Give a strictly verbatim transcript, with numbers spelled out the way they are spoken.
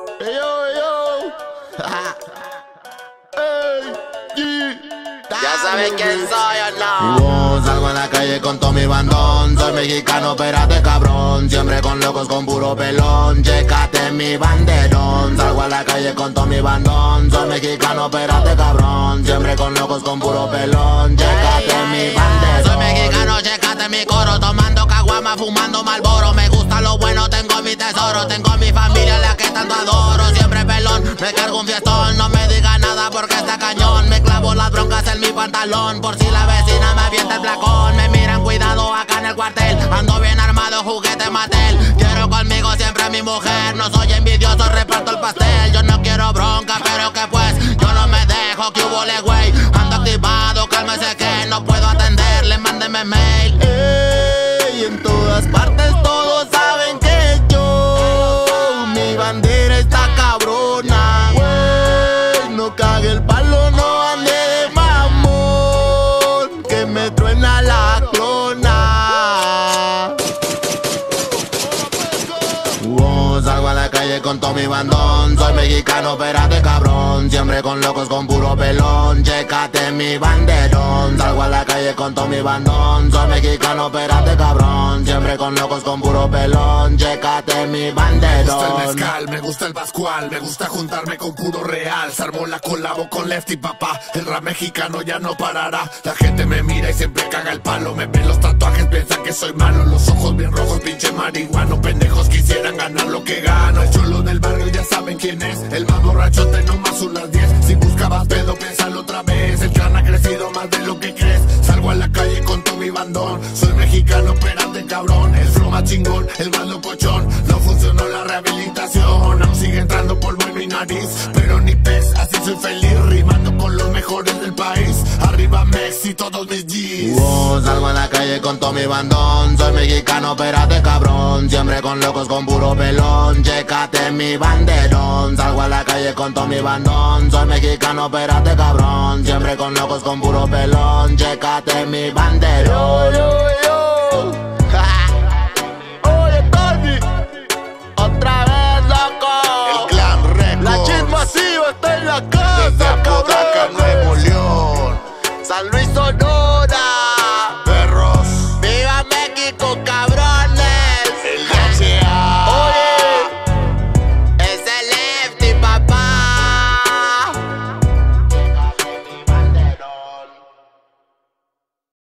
Hey, yo, yo. Hey, yeah. Ya saben quién soy o no. Wow, salgo a la calle con todo mi bandón. Soy mexicano, espérate cabrón. Siempre con locos con puro pelón. Chécate mi banderón. Salgo a la calle con todo mi bandón. Soy mexicano, espérate cabrón. Siempre con locos con puro pelón. Chécate mi banderón. Soy mexicano, chécate mi coro. Tomando caguama, fumando Marlboro. Me gusta lo bueno, tengo mi tesoro. Tengo mi familia, la que tanto adoro. Siempre pelón, me cargo un fiestón. No me diga nada porque está cañón. Me clavo las broncas en mi pantalón. Por si la vecina me avienta el placón. Me miran, cuidado acá en el cuartel. Ando bien armado, juguete Mattel. Quiero conmigo siempre a mi mujer. No soy envidioso, reparto el pastel. Yo no quiero bronca, pero que pues yo no me dejo, que hubo le güey. Ando activado, cálmese que no puedo atenderle, mándeme mail. Ey, en todas partes todos saben que yo, mi bandera está cabrona. Wey, no cague el palo, no ande de mamón, que me truena la clona. Wow, salgo a la calle con todo mi bandón. Soy mexicano, espérate cabrón. Siempre con locos con puro pelón. Chécate mi banderón. Salgo a la calle con todo mi bandón. Soy mexicano, espérate cabrón. Siempre con locos con puro pelón. Chécate mi banderón. Me gusta el mezcal, me gusta el pascual. Me gusta juntarme con puro real. Se armó la colabo con Lefty, papá. El rap mexicano ya no parará. La gente me mira y siempre caga el palo. Me ven los tatuajes, piensan que soy malo. Los ojos bien rojos, pinche marihuano. Pendejos quisieran ganar lo que gano. El chulo del barrio ya saben quién es. El más borrachote, no más unas diez. Si buscabas pedo, piénsalo otra vez. El clan ha crecido más de lo que crees. Salgo a la calle con todo mi bandón. Soy mexicano, espérate cabrón. El flow más chingón, el más locochón. No funcionó la rehabilitación. Aún sigue entrando polvo en mi nariz, pero ni pez, así soy feliz. Rimando con los mejores del país. Arriba Mex y todos mis G's. Wow, salgo a la calle con todo mi bandón. Soy mexicano, espérate cabrón. Siempre con locos con puro pelón. Chécate mi banderón. Salgo a la calle con todo mi bandón. Soy mexicano, espérate cabrón. Siempre con locos con puro pelón. Chécate mi banderón. Yo, yo, yo.